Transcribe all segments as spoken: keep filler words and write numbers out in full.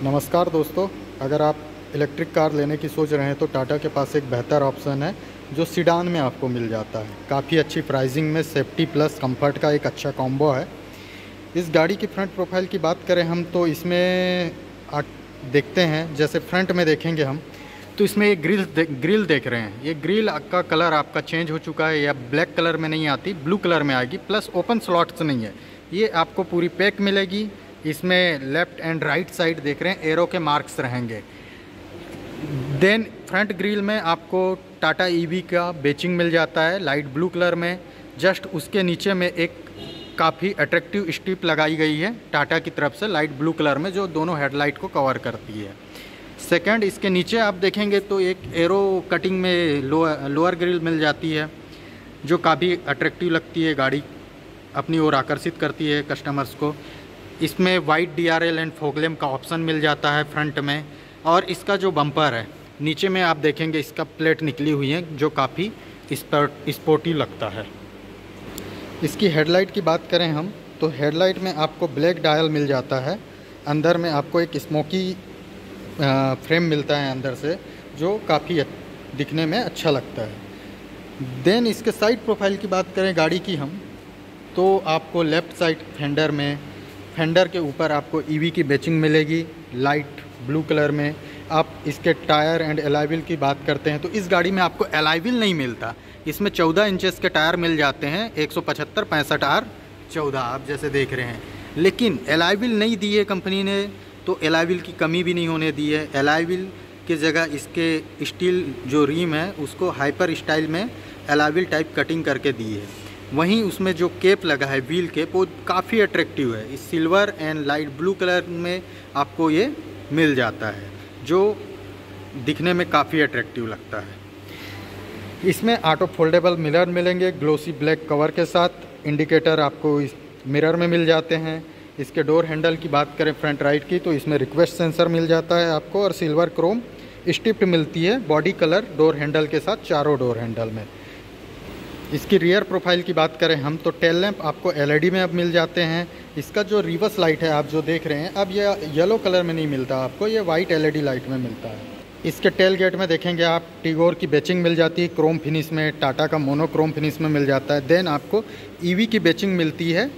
नमस्कार दोस्तों, अगर आप इलेक्ट्रिक कार लेने की सोच रहे हैं तो टाटा के पास एक बेहतर ऑप्शन है जो सीडान में आपको मिल जाता है। काफ़ी अच्छी प्राइसिंग में सेफ्टी प्लस कंफर्ट का एक अच्छा कॉम्बो है। इस गाड़ी की फ्रंट प्रोफाइल की बात करें हम तो इसमें आ, देखते हैं, जैसे फ्रंट में देखेंगे हम तो इसमें एक ग्रिल दे, ग्रिल देख रहे हैं। ये ग्रिल का कलर आपका चेंज हो चुका है, या ब्लैक कलर में नहीं आती, ब्लू कलर में आएगी। प्लस ओपन स्लॉट्स नहीं है, ये आपको पूरी पैक मिलेगी। इसमें लेफ़्ट एंड राइट साइड देख रहे हैं एरो के मार्क्स रहेंगे। देन फ्रंट ग्रिल में आपको टाटा ईवी का बेचिंग मिल जाता है लाइट ब्लू कलर में। जस्ट उसके नीचे में एक काफ़ी अट्रैक्टिव स्ट्रिप लगाई गई है टाटा की तरफ से लाइट ब्लू कलर में, जो दोनों हेडलाइट को कवर करती है। सेकंड, इसके नीचे आप देखेंगे तो एक एरो कटिंग में लोअर लोअर ग्रिल मिल जाती है, जो काफ़ी अट्रैक्टिव लगती है, गाड़ी अपनी ओर आकर्षित करती है कस्टमर्स को। इसमें white D R L and fog lamp का ऑप्शन मिल जाता है फ्रंट में। और इसका जो बम्पर है नीचे में आप देखेंगे इसका प्लेट निकली हुई है, जो काफ़ी स्पोर्टी लगता है। इसकी हेडलाइट की बात करें हम तो हेडलाइट में आपको ब्लैक डायल मिल जाता है। अंदर में आपको एक स्मोकी फ्रेम मिलता है अंदर से, जो काफ़ी दिखने में अच्छा लगता है। देन इसके साइड प्रोफाइल की बात करें गाड़ी की हम तो आपको लेफ़्ट साइड फेंडर में फेंडर के ऊपर आपको ईवी की बैचिंग मिलेगी लाइट ब्लू कलर में। आप इसके टायर एंड एलॉय व्हील की बात करते हैं तो इस गाड़ी में आपको एलॉय व्हील नहीं मिलता। इसमें चौदह इंचेस के टायर मिल जाते हैं, एक सौ पचहत्तर पैंसठ आर चौदह आप जैसे देख रहे हैं। लेकिन एलॉय व्हील नहीं दी है कंपनी ने, तो एलॉय व्हील की कमी भी नहीं होने दी है। एलॉय व्हील की जगह इसके स्टील जो रिम है उसको हाइपर स्टाइल में एलॉय व्हील टाइप कटिंग करके दी है। वहीं उसमें जो केप लगा है व्हील केप, वो काफ़ी अट्रैक्टिव है। इस silver and light blue colour में आपको ये मिल जाता है, जो दिखने में काफ़ी अट्रैक्टिव लगता है। इसमें ऑटो फोल्डेबल मिरर मिलेंगे ग्लोसी ब्लैक कवर के साथ। इंडिकेटर आपको इस मिरर में मिल जाते हैं। इसके डोर हैंडल की बात करें फ्रंट राइट की तो इसमें रिक्वेस्ट सेंसर मिल जाता है आपको, और सिल्वर क्रोम स्टिप्ड मिलती है बॉडी कलर डोर हैंडल के साथ, चारों डोर हैंडल में। इसकी रियर प्रोफाइल की बात करें हम तो टेल लैंप आपको एलईडी में अब मिल जाते हैं। इसका जो रिवर्स लाइट है आप जो देख रहे हैं, अब ये येलो कलर में नहीं मिलता आपको, ये वाइट एलईडी लाइट में मिलता है। इसके टेल गेट में देखेंगे आप टिगोर की बेचिंग मिल जाती है क्रोम फिनिश में, टाटा का मोनोक्रोम फिनिश में मिल जाता है। देन आपको ईवी की बेचिंग मिलती है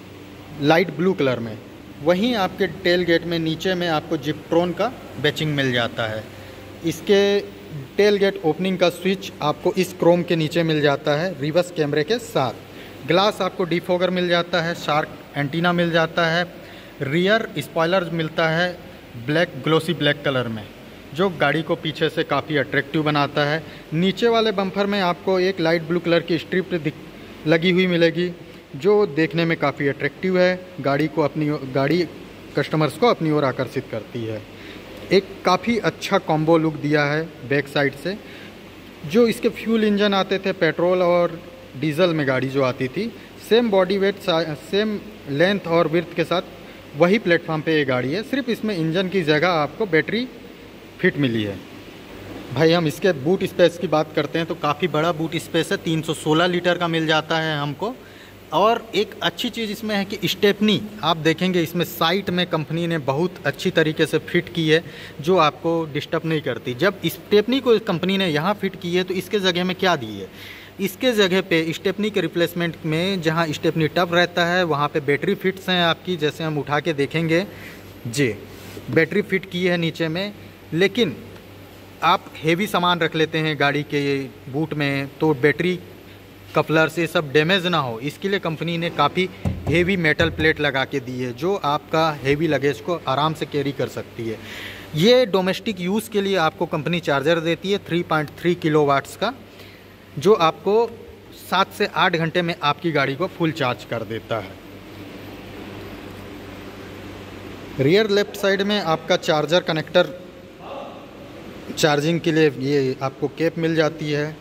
लाइट ब्लू कलर में। वहीं आपके टेल गेट में नीचे में आपको जिप्ट्रॉन का बेचिंग मिल जाता है। इसके टेल गेट ओपनिंग का स्विच आपको इस क्रोम के नीचे मिल जाता है रिवर्स कैमरे के साथ। ग्लास आपको डिफोगर मिल जाता है, शार्क एंटीना मिल जाता है। रियर स्पॉयलर मिलता है ब्लैक ग्लोसी ब्लैक कलर में, जो गाड़ी को पीछे से काफ़ी अट्रैक्टिव बनाता है। नीचे वाले बम्पर में आपको एक लाइट ब्लू कलर की स्ट्रिप लगी हुई मिलेगी, जो देखने में काफ़ी अट्रैक्टिव है, गाड़ी को अपनी गाड़ी कस्टमर्स को अपनी ओर आकर्षित करती है। एक काफ़ी अच्छा कॉम्बो लुक दिया है बैक साइड से। जो इसके फ्यूल इंजन आते थे पेट्रोल और डीजल में गाड़ी जो आती थी, same body weight same length और विड्थ के साथ वही प्लेटफॉर्म पे ये गाड़ी है, सिर्फ इसमें इंजन की जगह आपको बैटरी फिट मिली है। भाई हम इसके बूट स्पेस की बात करते हैं तो काफ़ी बड़ा बूट स्पेस है, तीन सौ सोलह लीटर का मिल जाता है हमको। और एक अच्छी चीज़ इसमें है कि स्टेपनी आप देखेंगे इसमें साइड में कंपनी ने बहुत अच्छी तरीके से फिट की है, जो आपको डिस्टर्ब नहीं करती। जब स्टेपनी को कंपनी ने यहाँ फिट की है तो इसके जगह में क्या दी है, इसके जगह पे स्टेपनी के रिप्लेसमेंट में जहाँ स्टेपनी टफ रहता है वहाँ पे बैटरी फिट्स हैं आपकी, जैसे हम उठा के देखेंगे जी बैटरी फिट की है नीचे में। लेकिन आप हेवी सामान रख लेते हैं गाड़ी के बूट में तो बैटरी कपलर से सब डैमेज ना हो, इसके लिए कंपनी ने काफ़ी हेवी मेटल प्लेट लगा के दी है, जो आपका हेवी लगेज को आराम से कैरी कर सकती है। ये डोमेस्टिक यूज़ के लिए आपको कंपनी चार्जर देती है three point three kilowatts का, जो आपको सात से आठ घंटे में आपकी गाड़ी को फुल चार्ज कर देता है। रियर लेफ्ट साइड में आपका चार्जर कनेक्टर चार्जिंग के लिए ये आपको केप मिल जाती है।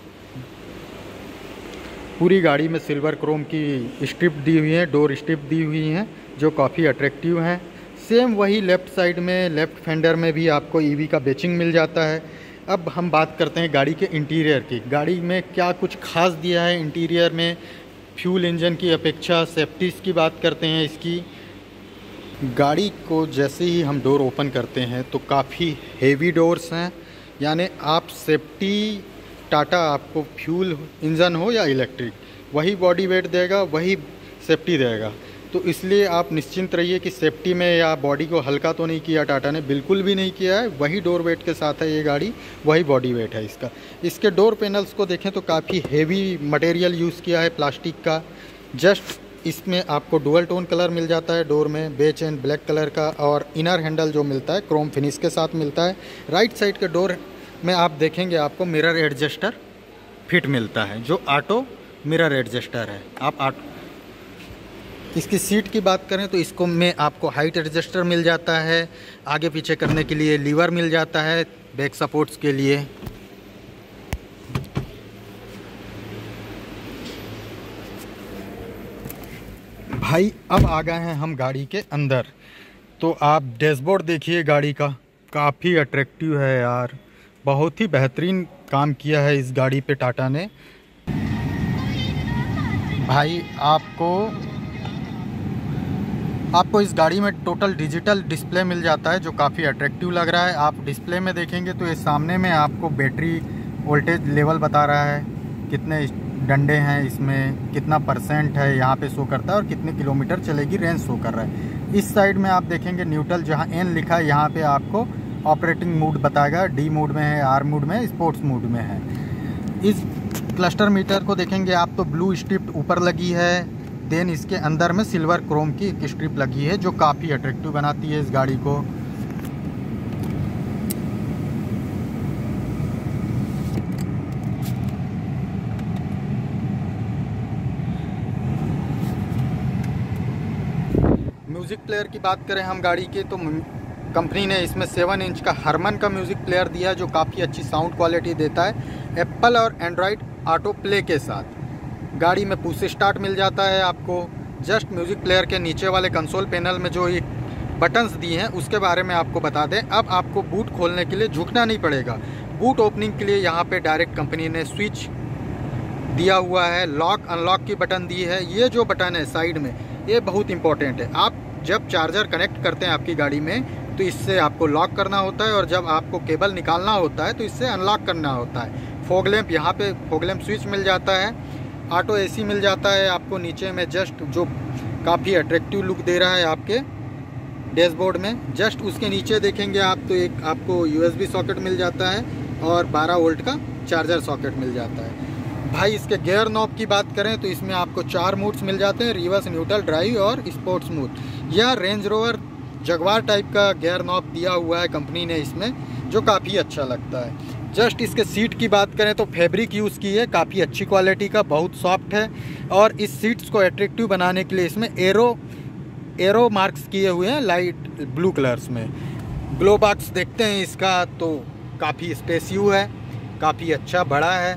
पूरी गाड़ी में सिल्वर क्रोम की स्ट्रिप दी हुई है, डोर स्ट्रिप दी हुई हैं, जो काफ़ी अट्रैक्टिव हैं। सेम वही लेफ़्ट साइड में लेफ़्ट फेंडर में भी आपको ईवी का बेचिंग मिल जाता है। अब हम बात करते हैं गाड़ी के इंटीरियर की। गाड़ी में क्या कुछ खास दिया है इंटीरियर में, फ्यूल इंजन की अपेक्षा सेफ्टीज़ की बात करते हैं इसकी। गाड़ी को जैसे ही हम डोर ओपन करते हैं तो काफ़ी हेवी डोर्स हैं, यानी आप सेफ्टी टाटा आपको फ्यूल इंजन हो या इलेक्ट्रिक वही बॉडी वेट देगा, वही सेफ्टी देगा। तो इसलिए आप निश्चिंत रहिए कि सेफ्टी में या बॉडी को हल्का तो नहीं किया टाटा ने, बिल्कुल भी नहीं किया है। वही डोर वेट के साथ है ये गाड़ी, वही बॉडी वेट है इसका। इसके डोर पैनल्स को देखें तो काफ़ी हेवी मटेरियल यूज़ किया है प्लास्टिक का। जस्ट इसमें आपको डुअल टोन कलर मिल जाता है डोर में, बेच एंड ब्लैक कलर का, और इनर हैंडल जो मिलता है क्रोम फिनिश के साथ मिलता है। राइट साइड के डोर में आप देखेंगे आपको मिरर एडजस्टर फिट मिलता है, जो ऑटो मिरर एडजस्टर है। आप ऑटो इसकी सीट की बात करें तो इसको में आपको हाइट एडजस्टर मिल जाता है, आगे पीछे करने के लिए लीवर मिल जाता है बैक सपोर्ट्स के लिए। भाई अब आ गए हैं हम गाड़ी के अंदर, तो आप डैशबोर्ड देखिए गाड़ी का, काफ़ी अट्रैक्टिव है यार, बहुत ही बेहतरीन काम किया है इस गाड़ी पे टाटा ने। भाई आपको आपको इस गाड़ी में टोटल डिजिटल डिस्प्ले मिल जाता है जो काफ़ी अट्रैक्टिव लग रहा है। आप डिस्प्ले में देखेंगे तो ये सामने में आपको बैटरी वोल्टेज लेवल बता रहा है, कितने डंडे हैं इसमें, कितना परसेंट है यहाँ पे शो करता है, और कितने किलोमीटर चलेगी रेंज शो कर रहा है। इस साइड में आप देखेंगे न्यूट्रल, जहाँ एन लिखा है यहाँ पे आपको ऑपरेटिंग मोड बताएगा, डी मोड में है, आर मोड में है, स्पोर्ट्स मोड में है। इस क्लस्टर मीटर को देखेंगे आप तो ब्लू स्ट्रिप ऊपर लगी है, देन इसके अंदर में सिल्वर क्रोम की एक स्ट्रिप लगी है जो काफ़ी अट्रैक्टिव बनाती है इस गाड़ी को। म्यूज़िक प्लेयर की बात करें हम गाड़ी के तो कंपनी ने इसमें सेवन इंच का हरमन का म्यूज़िक प्लेयर दिया है जो काफ़ी अच्छी साउंड क्वालिटी देता है एप्पल और एंड्रॉयड ऑटो प्ले के साथ। गाड़ी में पुश स्टार्ट मिल जाता है आपको। जस्ट म्यूज़िक प्लेयर के नीचे वाले कंसोल पैनल में जो ये बटन्स दिए हैं उसके बारे में आपको बता दें। अब आपको बूट खोलने के लिए झुकना नहीं पड़ेगा। बूट ओपनिंग के लिए यहाँ पे डायरेक्ट कंपनी ने स्विच दिया हुआ है, लॉक अनलॉक की बटन दी है। ये जो बटन है साइड में, ये बहुत इंपॉर्टेंट है। आप जब चार्जर कनेक्ट करते हैं आपकी गाड़ी में तो इससे आपको लॉक करना होता है, और जब आपको केबल निकालना होता है तो इससे अनलॉक करना होता है। फॉग लैंप, यहाँ पे फॉग लैंप स्विच मिल जाता है। ऑटो एसी मिल जाता है आपको नीचे में, जस्ट जो काफ़ी अट्रैक्टिव लुक दे रहा है आपके डैशबोर्ड में। जस्ट उसके नीचे देखेंगे आप तो एक आपको यूएसबी सॉकेट मिल जाता है और बारह वोल्ट का चार्जर सॉकेट मिल जाता है। भाई इसके गियर नॉब की बात करें तो इसमें आपको चार मोड्स मिल जाते हैं, रिवर्स, न्यूट्रल, ड्राइव और स्पोर्ट्स मोड। यह रेंज रोवर जगवार टाइप का गियर नॉब दिया हुआ है कंपनी ने इसमें, जो काफ़ी अच्छा लगता है। जस्ट इसके सीट की बात करें तो फैब्रिक यूज़ की है, काफ़ी अच्छी क्वालिटी का, बहुत सॉफ्ट है। और इस सीट्स को अट्रैक्टिव बनाने के लिए इसमें एरो एरो मार्क्स किए हुए हैं लाइट ब्लू कलर्स में। ग्लो बॉक्स देखते हैं इसका तो काफ़ी स्पेसियस है, काफ़ी अच्छा बड़ा है।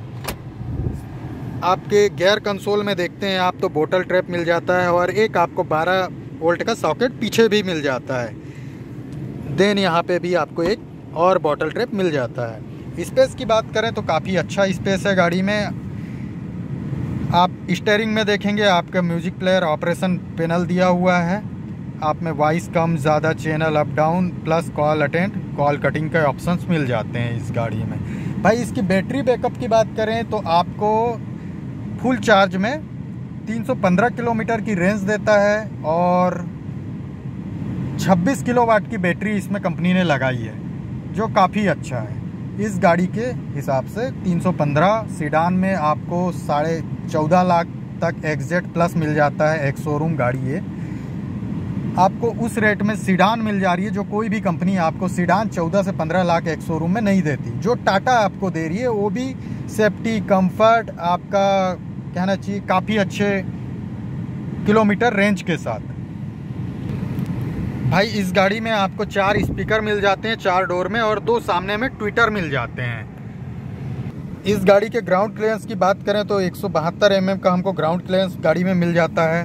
आपके गियर कंसोल में देखते हैं आप तो बोतल ट्रैप मिल जाता है, और एक आपको बारह वोल्ट का सॉकेट पीछे भी मिल जाता है। देन यहाँ पे भी आपको एक और बॉटल ट्रैप मिल जाता है। स्पेस की बात करें तो काफ़ी अच्छा स्पेस है गाड़ी में। आप स्टीयरिंग में देखेंगे आपका म्यूज़िक प्लेयर ऑपरेशन पैनल दिया हुआ है। आप में वॉइस कम ज़्यादा, channel up down, plus call attend, call cutting के ऑप्शंस मिल जाते हैं इस गाड़ी में। भाई इसकी बैटरी बैकअप की बात करें तो आपको फुल चार्ज में तीन सौ पंद्रह किलोमीटर की रेंज देता है, और छब्बीस किलोवाट की बैटरी इसमें कंपनी ने लगाई है जो काफ़ी अच्छा है इस गाड़ी के हिसाब से। तीन सौ पंद्रह सीडान में आपको साढ़े चौदह लाख तक एग्जैक्ट प्लस मिल जाता है। एक शोरूम गाड़ी है, आपको उस रेट में सीडान मिल जा रही है जो कोई भी कंपनी आपको सीडान चौदह से पंद्रह लाख एक शोरूम में नहीं देती। जो टाटा आपको दे रही है वो भी सेफ्टी, कंफर्ट, आपका कहना चाहिए काफ़ी अच्छे किलोमीटर रेंज के साथ। भाई इस गाड़ी में आपको चार स्पीकर मिल जाते हैं चार डोर में, और दो सामने में ट्विटर मिल जाते हैं। इस गाड़ी के ग्राउंड क्लियरेंस की बात करें तो एक सौ बहत्तर एम एम का हमको ग्राउंड क्लियरेंस गाड़ी में मिल जाता है।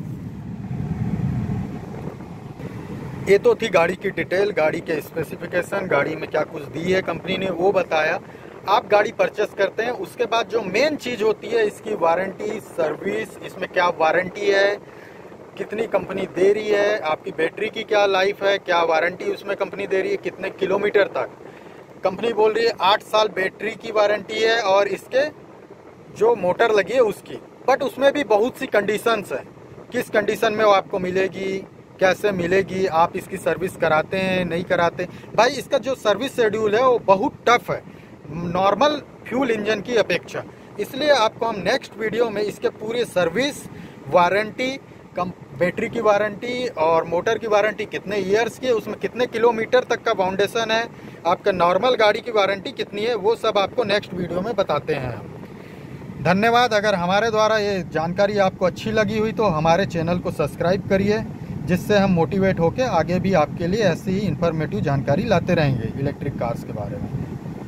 ये तो थी गाड़ी की डिटेल, गाड़ी के स्पेसिफिकेशन, गाड़ी में क्या कुछ दी है कंपनी ने वो बताया। आप गाड़ी परचेस करते हैं उसके बाद जो मेन चीज़ होती है इसकी वारंटी, सर्विस, इसमें क्या वारंटी है, कितनी कंपनी दे रही है, आपकी बैटरी की क्या लाइफ है, क्या वारंटी उसमें कंपनी दे रही है, कितने किलोमीटर तक। कंपनी बोल रही है आठ साल बैटरी की वारंटी है और इसके जो मोटर लगी है उसकी, बट उसमें भी बहुत सी कंडीशंस है, किस कंडीशन में वो आपको मिलेगी, कैसे मिलेगी, आप इसकी सर्विस कराते हैं नहीं कराते। भाई इसका जो सर्विस शेड्यूल है वो बहुत टफ है नॉर्मल फ्यूल इंजन की अपेक्षा। इसलिए आपको हम नेक्स्ट वीडियो में इसके पूरी सर्विस, वारंटी, कम बैटरी की वारंटी और मोटर की वारंटी कितने ईयर्स की है, उसमें कितने किलोमीटर तक का फाउंडेशन है, आपका नॉर्मल गाड़ी की वारंटी कितनी है, वो सब आपको नेक्स्ट वीडियो में बताते हैं हम। धन्यवाद। अगर हमारे द्वारा ये जानकारी आपको अच्छी लगी हुई तो हमारे चैनल को सब्सक्राइब करिए, जिससे हम मोटिवेट होकर आगे भी आपके लिए ऐसी ही इन्फॉर्मेटिव जानकारी लाते रहेंगे इलेक्ट्रिक कार्स के बारे में।